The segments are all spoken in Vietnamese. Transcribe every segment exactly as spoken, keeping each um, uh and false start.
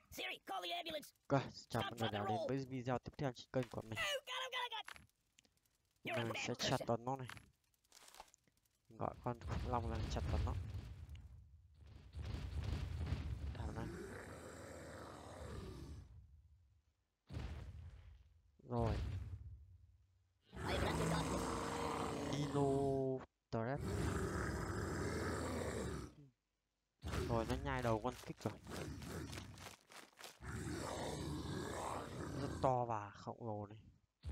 Siri, call the ambulance. Ok, chào mọi người đã đến với video tiếp theo trên kênh của mình. Oh, God, oh, God, oh, God. Hôm You're nay a mình bad sẽ tra person. tấn nó này. Mình gọi con khủng long là tra tấn nó. Đảo này. Rồi. I have not been gotten. Dino Trap. Rồi nó nhai đầu con kích rồi. Rất to và khổng lồ này.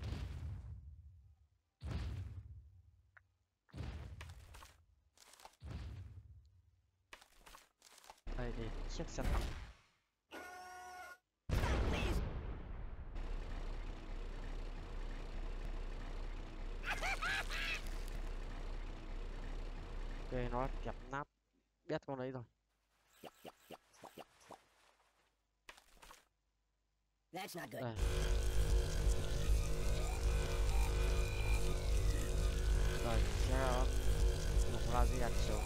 Đây thì chiếc xe tăng. Please. Ok, nó kẹp nắp biết con đấy rồi. Yup, yup, yup, yup, yup, yup. That's not good. Đây. Rồi, sẽ dùng laser chiếu.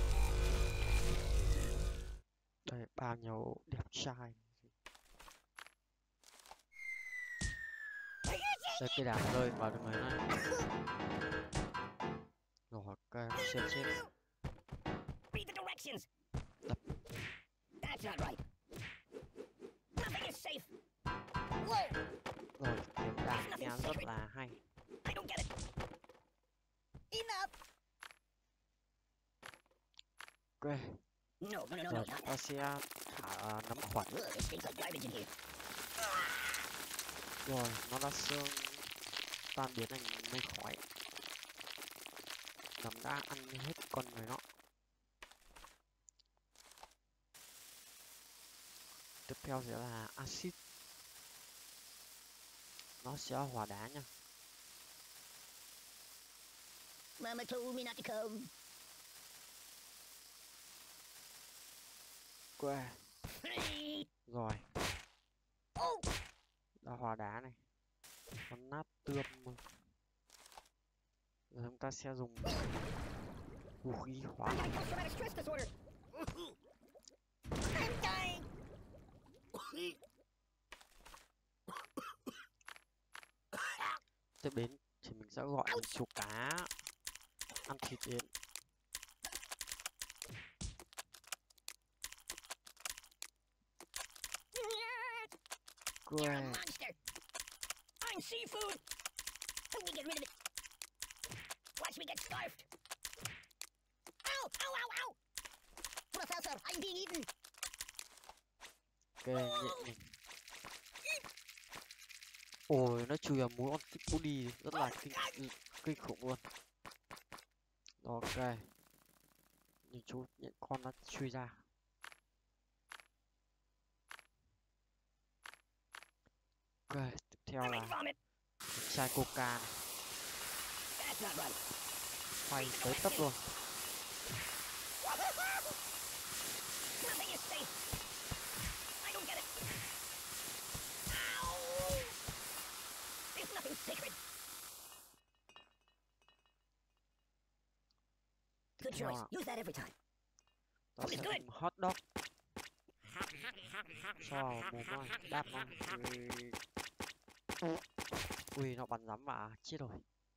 Đây, bao nhiêu đẹp trai. Đây, cái đạn rơi vào người này. Rồi, ok, chết chết. Read the directions. Đập. That's not right. Nothing is safe. Whoa. Rồi, tiếng đàn nghe rất là hay. I don't get it. Enough. Ok, No, no, no, no, no, rồi not ta that. sẽ thả nấm khuẩn. Ugh, it stinks like garbage in here. Rồi, nó đã xương tan biến thành mây khói. Nấm đã ăn hết con người nó. Tiếp theo sẽ là axit. Nó sẽ hóa đá nha. Mama told me not to come. Ok, Hey. rồi, Oh. đã hóa đá này. Con nát tươm. Rồi chúng ta sẽ dùng vũ khí hóa. I got post-traumatic stress disorder. I'm dying. Tiếp đến thì mình sẽ gọi một chú cá ăn thịt đến. You're a Ok, monster. I'm seafood. Help me get rid of it. Watch me get scarfed. Ow! Ow! Ow! Ow! Professor, I'm being eaten. ok, nhẹ mình. Ôi, nó chui vào mũi con kích body rất là kinh kinh khủng luôn. Ok, nhìn chú những con nó chui ra. Ok, tiếp theo I might là vomit. chai coca này. That's not right. Phay tới tấp luôn. Nothing is safe. I don't get it. Ow! There's nothing sacred. Good Theo choice. ạ. Use that every time. Ta sẽ dùng hot dog cho vào mồm nó này, đáp nó này. Ui. Ui, nó bắn rắm vào, chết rồi.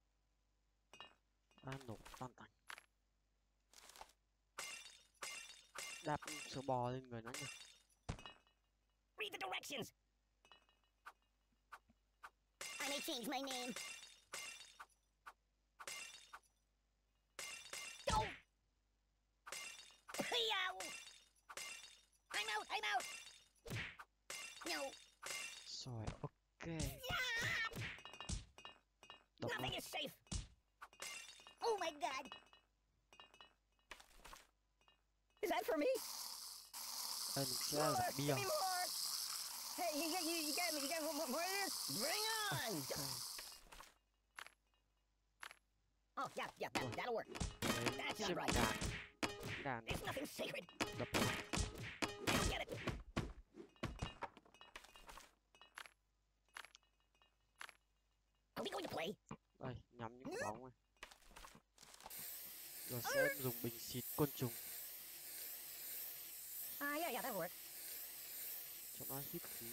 Đã nổ tan tành. Đáp số bò lên người nó nhỉ. Read the directions. I may change my name. Go! Yow! I'm out, I'm out! No. Rồi, ok. Yeah! Đập Nothing nó. is safe. Oh my god. Is that for me? Đây mình sẽ dùng bia. Give me more. Hey, you, got- you, you got me. You got more, more of this? Bring on. Oh, yeah, yeah, that, that'll work. Đấy, That's not chiếc right. đàn. Đàn There's nothing sacred. đập nó. I don't get it. Are we going to play? Đây, nhắm những quả bóng này. Rồi sẽ dùng bình xịt côn trùng. Ah, uh, yeah, yeah, that'll work. cho nó ship khí.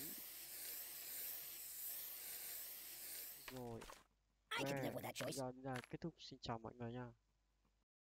Rồi, I can ok, live with that choice. giờ là kết thúc, xin chào mọi người nha.